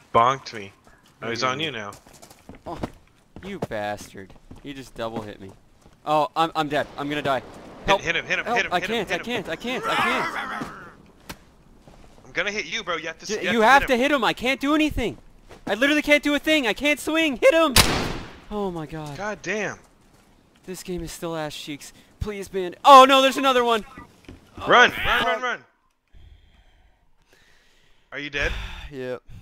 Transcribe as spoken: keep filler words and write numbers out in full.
bonked me. Oh, There he's you on go. you now. Oh, you bastard. You just double hit me. Oh, I'm, I'm dead. I'm gonna die. Help. Hit, hit him, hit him, Help. hit him, I hit can't, him, I hit him. can't, I can't, I can't, I'm gonna hit you, bro. You have to. I can't. You, You have, have to, to hit him. I can't do anything. I literally can't do a thing. I can't swing. Hit him. Oh my god. God damn. This game is still ass cheeks. Please, band. Oh no, there's another one. Run, run, run, run. Are you dead? Yep.